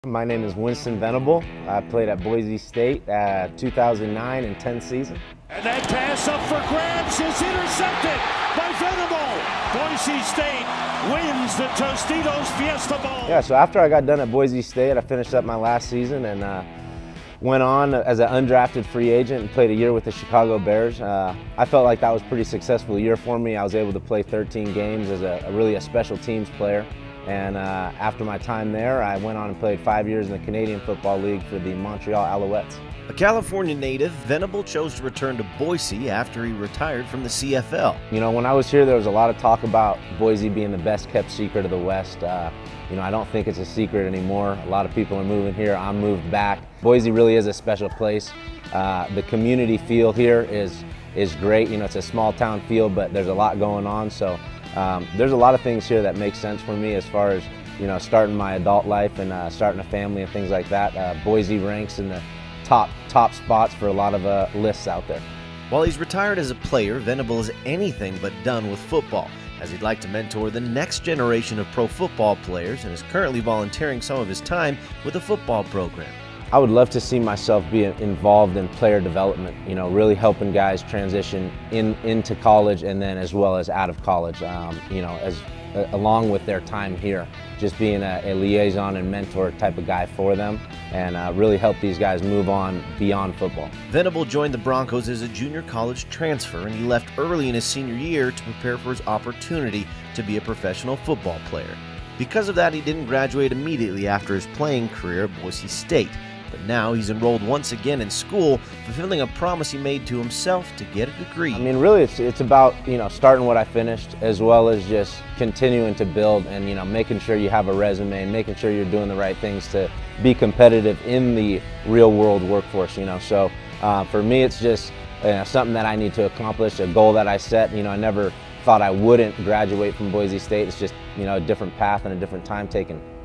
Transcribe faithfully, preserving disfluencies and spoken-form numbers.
My name is Winston Venable. I played at Boise State uh, two thousand nine and ten season. And that pass up for grabs is intercepted by Venable. Boise State wins the Tostitos Fiesta Bowl. Yeah, so after I got done at Boise State, I finished up my last season and uh, went on as an undrafted free agent and played a year with the Chicago Bears. Uh, I felt like that was a pretty successful year for me. I was able to play thirteen games as a, a really a special teams player. And uh, after my time there, I went on and played five years in the Canadian Football League for the Montreal Alouettes. A California native, Venable chose to return to Boise after he retired from the C F L. You know, when I was here, there was a lot of talk about Boise being the best kept secret of the West. Uh, you know, I don't think it's a secret anymore. A lot of people are moving here. I'm moved back. Boise really is a special place. Uh, the community feel here is, is great. You know, it's a small town feel, but there's a lot going on. So um, there's a lot of things here that make sense for me as far as, you know, starting my adult life and uh, starting a family and things like that. Uh, Boise ranks in the top top spots for a lot of uh, lists out there. While he's retired as a player, Venable is anything but done with football, as he'd like to mentor the next generation of pro football players and is currently volunteering some of his time with a football program. I would love to see myself be involved in player development, you know, really helping guys transition in into college and then as well as out of college, um, you know, as uh, along with their time here, just being a, a liaison and mentor type of guy for them and uh, really help these guys move on beyond football. Venable joined the Broncos as a junior college transfer, and he left early in his senior year to prepare for his opportunity to be a professional football player. Because of that, he didn't graduate immediately after his playing career at Boise State. But now he's enrolled once again in school, fulfilling a promise he made to himself to get a degree. I mean, really, it's, it's about, you know, starting what I finished as well as just continuing to build and, you know, making sure you have a resume and making sure you're doing the right things to be competitive in the real world workforce, you know. So uh, for me, it's just you know, something that I need to accomplish, a goal that I set. You know, I never thought I wouldn't graduate from Boise State. It's just, you know, a different path and a different time taken.